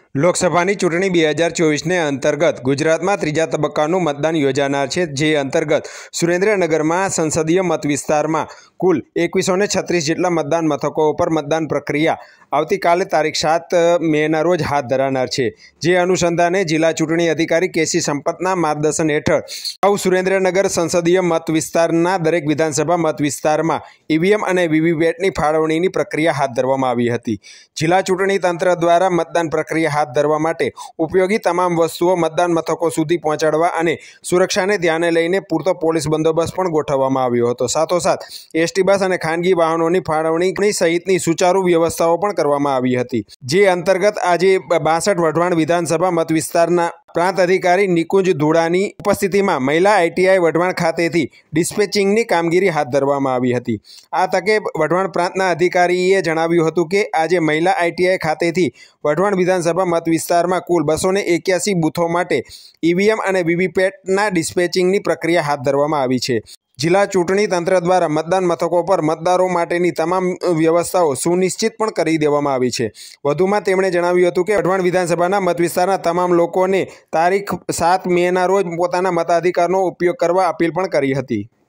લોકસભાની ચૂંટણી 2024ને અંતર્ગત ગુજરાતમાં ત્રીજા તબક્કાનું મતદાન યોજાનાર છે। જે અંતર્ગત સુરેન્દ્રનગરમાં સંસદીય મત વિસ્તારમાં કુલ 2136 જેટલા મતદાન મથકો ઉપર મતદાન પ્રક્રિયા આવતીકાલે તારીખ 7 મેના રોજ હાથ ધરાનાર છે। જે અનુસંધાને જિલ્લા ચૂંટણી અધિકારી કેસી સંપતના માર્ગદર્શન હેઠળ અગાઉ સુરેન્દ્રનગર સંસદીય મત વિસ્તારના દરેક વિધાનસભા મત વિસ્તારમાં ઈવીએમ અને વીવીપેટની ફાળવણીની પ્રક્રિયા હાથ ધરવામાં આવી હતી। જિલ્લા ચૂંટણી તંત્ર દ્વારા મતદાન પ્રક્રિયા હાથ ધરવા માટે ઉપયોગી તમામ વસ્તુઓ મતદાન મથકો સુધી પહોંચાડવા અને સુરક્ષાને ધ્યાને લઈને પૂરતો પોલીસ બંદોબસ્ત પણ ગોઠવવામાં આવ્યો હતો। સાથોસાથ એસટી બસ અને ખાનગી વાહનોની ફાળવણી સહિતની સુચારુ વ્યવસ્થાઓ પણ કરવામાં આવી હતી। જે અંતર્ગત આજે 62 વઢવાણ વિધાનસભા મત વિસ્તારના પ્રાંત અધિકારી નિકુંજ ધુડાની ઉપસ્થિતિમાં મહિલા આઈટીઆઈ વઢવાણ ખાતેથી ડિસ્પેચિંગની કામગીરી હાથ ધરવામાં આવી હતી। આ તકે વઢવાણ પ્રાંતના અધિકારીએ જણાવ્યું હતું કે આજે મહિલા આઈટીઆઈ ખાતેથી વઢવાણ વિધાનસભા મત વિસ્તારમાં કુલ 281 બૂથો માટે ઈવીએમ અને વીવીપેટના ડિસ્પેચિંગની પ્રક્રિયા હાથ ધરવામાં આવી છે। જિલ્લા ચૂંટણી તંત્ર દ્વારા મતદાન મથકો પર મતદારો માટેની તમામ વ્યવસ્થાઓ સુનિશ્ચિત પણ કરી દેવામાં આવી છે। વધુમાં તેમણે જણાવ્યું હતું કે વઢવાણ વિધાનસભાના મત વિસ્તારના તમામ લોકોને તારીખ 7 મેના રોજ પોતાના મતાધિકારનો ઉપયોગ કરવા અપીલ પણ કરી હતી।